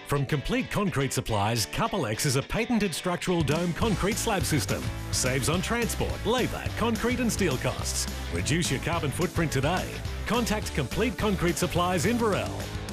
From Complete Concrete Supplies, Couple X is a patented structural dome concrete slab system. Saves on transport, labour, concrete and steel costs. Reduce your carbon footprint today. Contact Complete Concrete Supplies in Burrell.